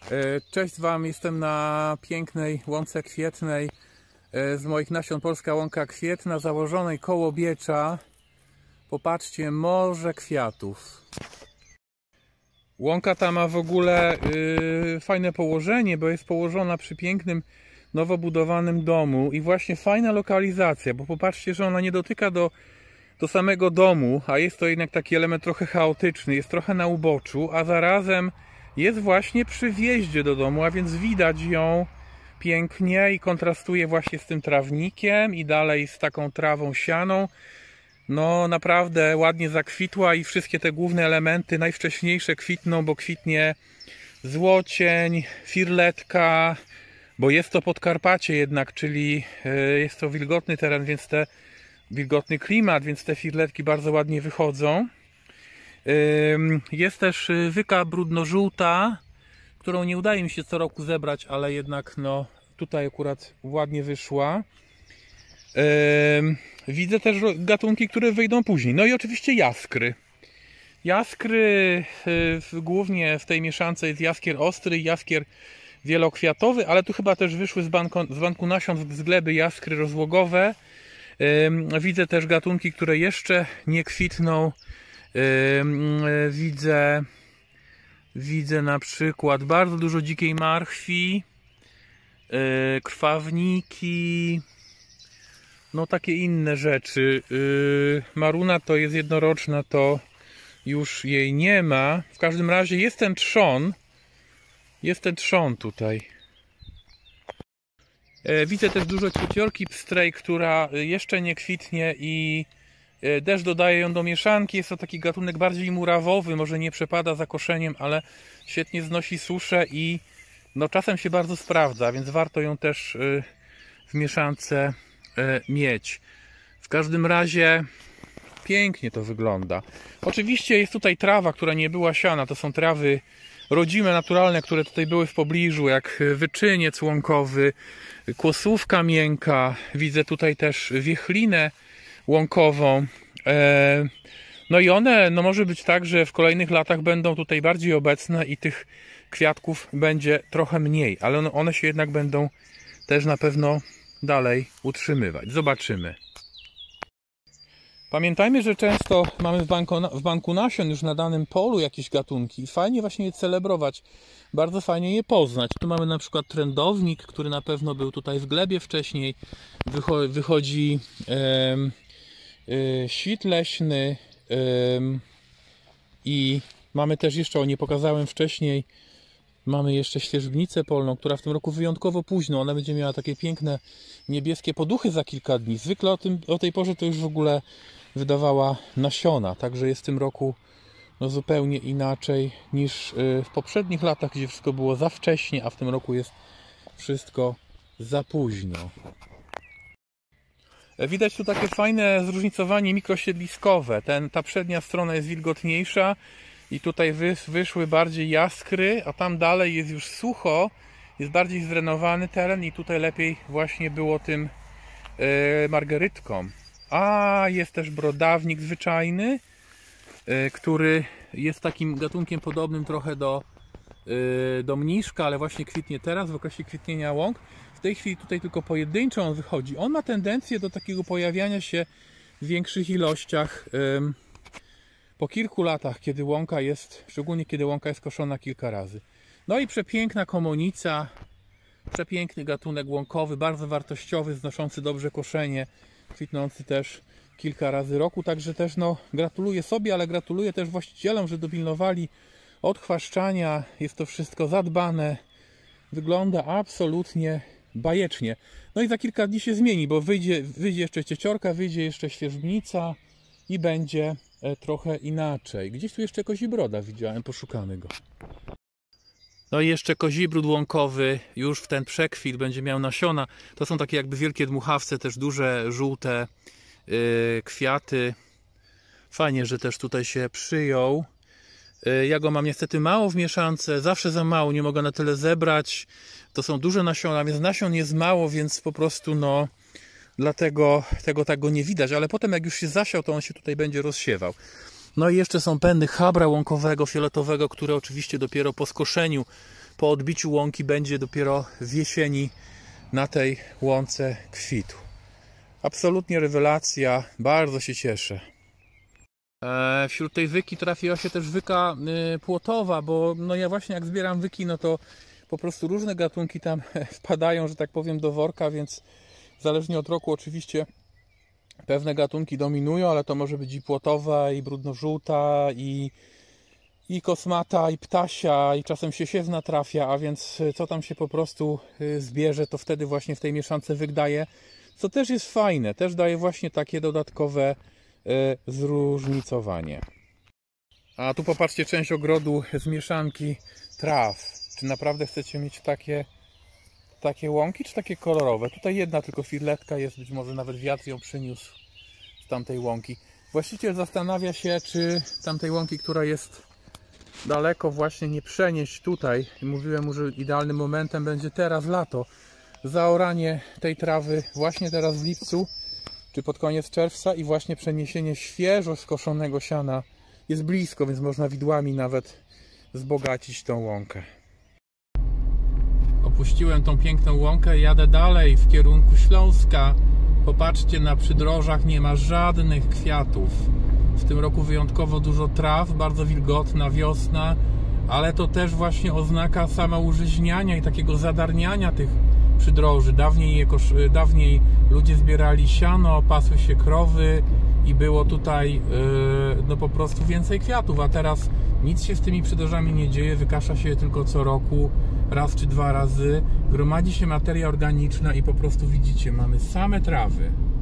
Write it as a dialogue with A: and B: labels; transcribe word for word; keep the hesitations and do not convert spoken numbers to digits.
A: Cześć Wam, jestem na pięknej łące kwietnej z moich nasion Polska Łąka Kwietna, założonej koło Biecza. Popatrzcie, morze kwiatów. Łąka ta ma w ogóle yy, fajne położenie, bo jest położona przy pięknym, nowo budowanym domu i właśnie fajna lokalizacja, bo popatrzcie, że ona nie dotyka do, do samego domu, a jest to jednak taki element trochę chaotyczny, jest trochę na uboczu, a zarazem jest właśnie przy wjeździe do domu, a więc widać ją pięknie i kontrastuje właśnie z tym trawnikiem i dalej z taką trawą sianą. No naprawdę ładnie zakwitła i wszystkie te główne elementy najwcześniejsze kwitną, bo kwitnie złocień, firletka, bo jest to Podkarpacie jednak, czyli jest to wilgotny teren, więc te wilgotny klimat, więc te firletki bardzo ładnie wychodzą. Jest też wyka brudno-żółta, którą nie udaje mi się co roku zebrać, ale jednak no tutaj akurat ładnie wyszła. Widzę też gatunki, które wyjdą później. No i oczywiście jaskry. Jaskry, głównie w tej mieszance jest jaskier ostry i jaskier wielokwiatowy, ale tu chyba też wyszły z banku, z banku nasion z gleby jaskry rozłogowe. Widzę też gatunki, które jeszcze nie kwitną. Widzę, widzę na przykład bardzo dużo dzikiej marchwi, krwawniki, no takie inne rzeczy. Maruna to jest jednoroczna, to już jej nie ma. W każdym razie jest ten trzon, jest ten trzon tutaj. Widzę też dużo kwieciorki pstrej, która jeszcze nie kwitnie i też dodaję ją do mieszanki. Jest to taki gatunek bardziej murawowy, może nie przepada za koszeniem, ale świetnie znosi suszę i no czasem się bardzo sprawdza, więc warto ją też w mieszance mieć. W każdym razie pięknie to wygląda. Oczywiście jest tutaj trawa, która nie była siana. To są trawy rodzime, naturalne, które tutaj były w pobliżu, jak wyczyniec łąkowy, kłosówka miękka. Widzę tutaj też wiechlinę łąkową. No i one, no może być tak, że w kolejnych latach będą tutaj bardziej obecne i tych kwiatków będzie trochę mniej, ale one, one się jednak będą też na pewno dalej utrzymywać. Zobaczymy. Pamiętajmy, że często mamy w banku, w banku nasion już na danym polu jakieś gatunki i fajnie właśnie je celebrować, bardzo fajnie je poznać. Tu mamy na przykład trędownik, który na pewno był tutaj w glebie wcześniej. Wycho wychodzi em, y, świt leśny em, i mamy też jeszcze, o nie pokazałem wcześniej, mamy jeszcze świerzbnicę polną, która w tym roku wyjątkowo późno. Ona będzie miała takie piękne niebieskie poduchy za kilka dni. Zwykle o, tym, o tej porze to już w ogóle wydawała nasiona. Także jest w tym roku no, zupełnie inaczej niż w poprzednich latach, gdzie wszystko było za wcześnie, a w tym roku jest wszystko za późno. Widać tu takie fajne zróżnicowanie mikrosiedliskowe. Ten, ta przednia strona jest wilgotniejsza i tutaj wyszły bardziej jaskry, a tam dalej jest już sucho, jest bardziej zdrenowany teren i tutaj lepiej właśnie było tym yy, margerytką. A jest też brodawnik zwyczajny, yy, który jest takim gatunkiem podobnym trochę do, yy, do mniszka, ale właśnie kwitnie teraz, w okresie kwitnienia łąk. W tej chwili tutaj tylko pojedynczo on wychodzi. On ma tendencję do takiego pojawiania się w większych ilościach yy, po kilku latach, kiedy łąka jest, szczególnie kiedy łąka jest koszona kilka razy. No i przepiękna komonica, przepiękny gatunek łąkowy, bardzo wartościowy, znoszący dobrze koszenie, kwitnący też kilka razy roku. Także też no, gratuluję sobie, ale gratuluję też właścicielom, że dopilnowali odchwaszczania. Jest to wszystko zadbane. Wygląda absolutnie bajecznie. No i za kilka dni się zmieni, bo wyjdzie, wyjdzie jeszcze cieciorka, wyjdzie jeszcze świerzbnica i będzie trochę inaczej. Gdzieś tu jeszcze kozibroda widziałem, poszukamy go. No i jeszcze kozibród łąkowy już w ten przekwit będzie miał nasiona. To są takie jakby wielkie dmuchawce, też duże, żółte yy, kwiaty. Fajnie, że też tutaj się przyjął. Yy, ja go mam niestety mało w mieszance, zawsze za mało, nie mogę na tyle zebrać. To są duże nasiona, więc nasion jest mało, więc po prostu no dlatego tego tak go nie widać, ale potem jak już się zasiał, to on się tutaj będzie rozsiewał. No i jeszcze są pędy chabra łąkowego, fioletowego, które oczywiście dopiero po skoszeniu po odbiciu łąki będzie dopiero w jesieni na tej łące kwitł. Absolutnie rewelacja, bardzo się cieszę. E, wśród tej wyki trafiła się też wyka y, płotowa, bo no ja właśnie jak zbieram wyki, no to po prostu różne gatunki tam wpadają, że tak powiem, do worka, więc zależnie od roku oczywiście pewne gatunki dominują, ale to może być i płotowa, i brudnożółta, i, i kosmata, i ptasia, i czasem się siewna trafia, a więc co tam się po prostu zbierze, to wtedy właśnie w tej mieszance wydaje, co też jest fajne, też daje właśnie takie dodatkowe y, zróżnicowanie. A tu popatrzcie, część ogrodu z mieszanki traw. Czy naprawdę chcecie mieć takie takie łąki, czy takie kolorowe? Tutaj jedna tylko firletka jest, być może nawet wiatr ją przyniósł z tamtej łąki. Właściciel zastanawia się, czy tamtej łąki, która jest daleko, właśnie nie przenieść tutaj. Mówiłem mu, że idealnym momentem będzie teraz lato. Zaoranie tej trawy właśnie teraz w lipcu, czy pod koniec czerwca i właśnie przeniesienie świeżo skoszonego siana jest blisko, więc można widłami nawet wzbogacić tą łąkę. Opuściłem tą piękną łąkę, jadę dalej w kierunku Śląska. Popatrzcie, na przydrożach nie ma żadnych kwiatów. W tym roku wyjątkowo dużo traw, bardzo wilgotna wiosna, ale to też właśnie oznaka samoużyźniania i takiego zadarniania tych przydroży. Dawniej, jako, dawniej ludzie zbierali siano, pasły się krowy i było tutaj yy, no po prostu więcej kwiatów, a teraz nic się z tymi przydrożami nie dzieje, wykasza się tylko co roku, raz czy dwa razy, gromadzi się materia organiczna i po prostu widzicie, mamy same trawy.